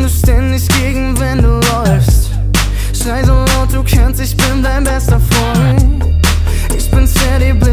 ständig gegen Wände läufst. Schrei so laut du kannst, ich bin dein bester Freund. Ich bin Teddy.